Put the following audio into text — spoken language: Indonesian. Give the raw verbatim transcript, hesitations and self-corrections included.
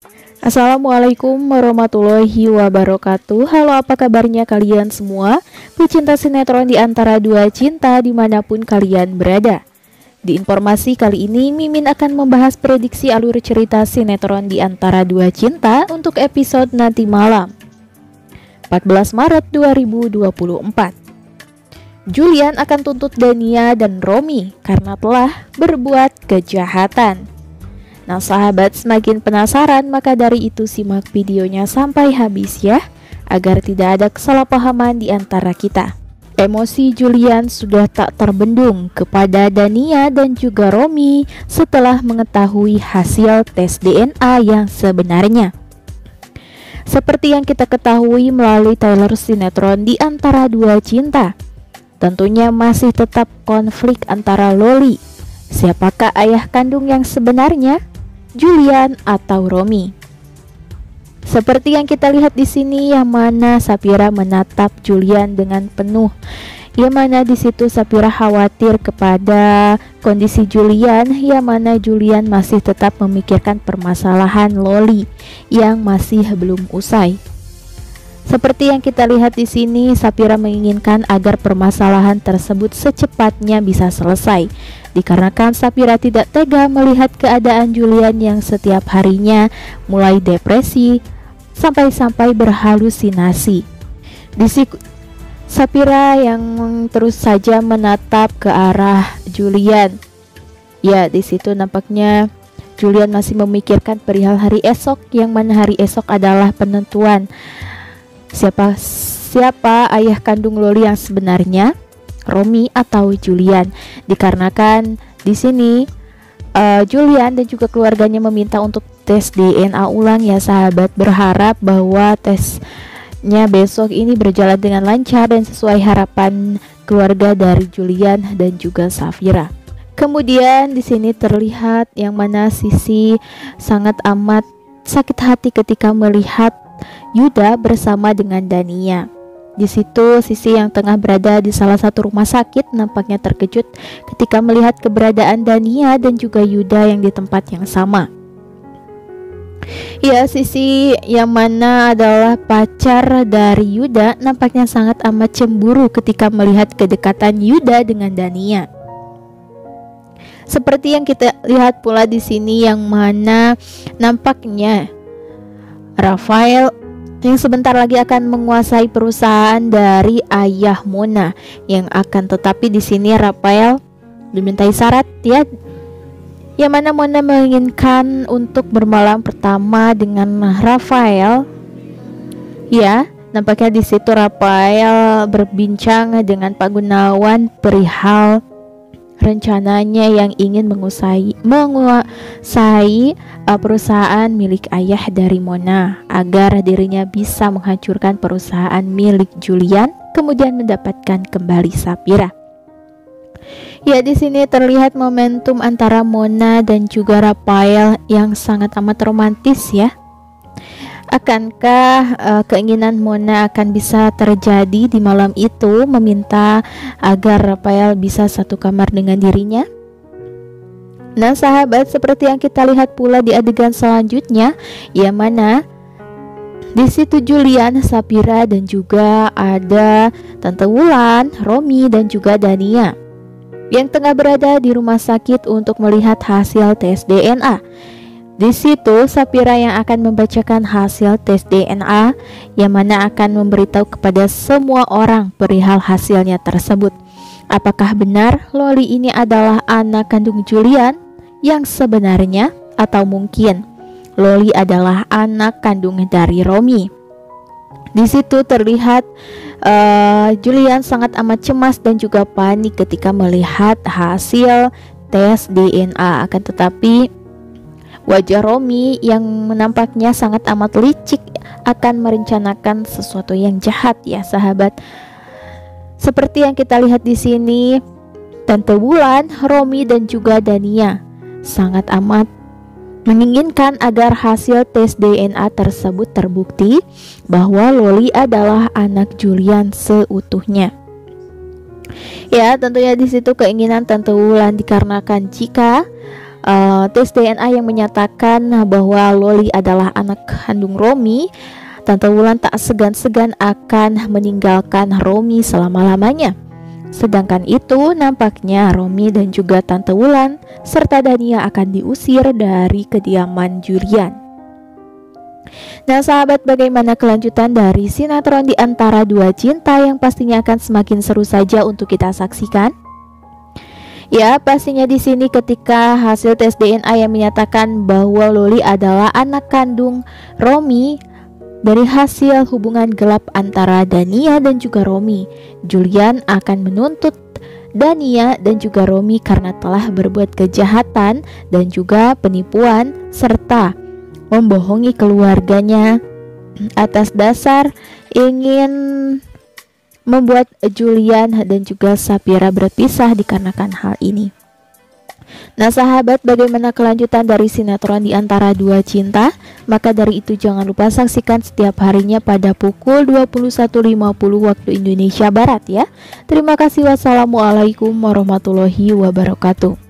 Assalamualaikum warahmatullahi wabarakatuh. Halo, apa kabarnya kalian semua pecinta sinetron di antara dua cinta dimanapun kalian berada. Di informasi kali ini Mimin akan membahas prediksi alur cerita sinetron di antara dua cinta untuk episode nanti malam empat belas Maret dua ribu dua puluh empat. Julian akan tuntut Dania dan Romi karena telah berbuat kejahatan. Nah sahabat, semakin penasaran maka dari itu simak videonya sampai habis ya, agar tidak ada kesalahpahaman di antara kita. Emosi Julian sudah tak terbendung kepada Dania dan juga Romi setelah mengetahui hasil tes D N A yang sebenarnya. Seperti yang kita ketahui melalui trailer sinetron di antara dua cinta, tentunya masih tetap konflik antara Loli. Siapakah ayah kandung yang sebenarnya? Julian atau Romi? Seperti yang kita lihat di sini, yang mana Sapira menatap Julian dengan penuh, yang mana di situ Sapira khawatir kepada kondisi Julian, yang mana Julian masih tetap memikirkan permasalahan Loli yang masih belum usai. Seperti yang kita lihat di sini, Sapira menginginkan agar permasalahan tersebut secepatnya bisa selesai, dikarenakan Sapira tidak tega melihat keadaan Julian yang setiap harinya mulai depresi sampai-sampai berhalusinasi. Di situ Sapira yang terus saja menatap ke arah Julian. Ya, di situ nampaknya Julian masih memikirkan perihal hari esok, yang mana hari esok adalah penentuan Siapa siapa ayah kandung Loli yang sebenarnya, Romi atau Julian? Dikarenakan di sini uh, Julian dan juga keluarganya meminta untuk tes D N A ulang ya sahabat, berharap bahwa tesnya besok ini berjalan dengan lancar dan sesuai harapan keluarga dari Julian dan juga Sapira. Kemudian di sini terlihat yang mana Sisi sangat amat sakit hati ketika melihat Yuda bersama dengan Dania. Di situ Sisi yang tengah berada di salah satu rumah sakit nampaknya terkejut ketika melihat keberadaan Dania dan juga Yuda yang di tempat yang sama. Ya, Sisi yang mana adalah pacar dari Yuda nampaknya sangat amat cemburu ketika melihat kedekatan Yuda dengan Dania. Seperti yang kita lihat pula di sini, yang mana nampaknya Rafael yang sebentar lagi akan menguasai perusahaan dari ayah Mona, yang akan tetapi di sini Rafael dimintai syarat ya, yang mana Mona menginginkan untuk bermalam pertama dengan Rafael. Ya, nampaknya di situ Rafael berbincang dengan Pak Gunawan perihal rencananya yang ingin menguasai menguasai uh, perusahaan milik ayah dari Mona, agar dirinya bisa menghancurkan perusahaan milik Julian kemudian mendapatkan kembali Sapira. Ya, di sini terlihat momentum antara Mona dan juga Rafael yang sangat amat romantis ya. Akankah uh, keinginan Mona akan bisa terjadi di malam itu, meminta agar Rafael bisa satu kamar dengan dirinya? Nah sahabat, seperti yang kita lihat pula di adegan selanjutnya, yang mana di situ Julian, Sapira dan juga ada Tante Wulan, Romi dan juga Dania yang tengah berada di rumah sakit untuk melihat hasil tes D N A. Di situ Sapira yang akan membacakan hasil tes D N A, yang mana akan memberitahu kepada semua orang perihal hasilnya tersebut. Apakah benar Loli ini adalah anak kandung Julian yang sebenarnya, atau mungkin Loli adalah anak kandung dari Romi? Di situ terlihat uh, Julian sangat amat cemas dan juga panik ketika melihat hasil tes D N A. Akan tetapi wajah Romi yang menampaknya sangat amat licik akan merencanakan sesuatu yang jahat ya sahabat. Seperti yang kita lihat di sini, Tante Wulan, Romi dan juga Dania sangat amat menginginkan agar hasil tes D N A tersebut terbukti bahwa Loli adalah anak Julian seutuhnya. Ya, tentunya di situ keinginan Tante Wulan dikarenakan jika uh, tes D N A yang menyatakan bahwa Loli adalah anak kandung Romi, Tante Wulan tak segan-segan akan meninggalkan Romi selama-lamanya. Sedangkan itu nampaknya Romi dan juga Tante Wulan serta Dania akan diusir dari kediaman Julian. Nah sahabat, bagaimana kelanjutan dari sinetron Di Antara Dua Cinta yang pastinya akan semakin seru saja untuk kita saksikan? Ya, pastinya di sini ketika hasil tes D N A yang menyatakan bahwa Loli adalah anak kandung Romi dari hasil hubungan gelap antara Dania dan juga Romi, Julian akan menuntut Dania dan juga Romi karena telah berbuat kejahatan dan juga penipuan serta membohongi keluarganya atas dasar ingin membuat Julian dan juga Sapira berpisah dikarenakan hal ini. Nah sahabat, bagaimana kelanjutan dari sinetron Di Antara Dua Cinta? Maka dari itu jangan lupa saksikan setiap harinya pada pukul dua puluh satu lima puluh waktu Indonesia Barat ya. Terima kasih, wassalamualaikum warahmatullahi wabarakatuh.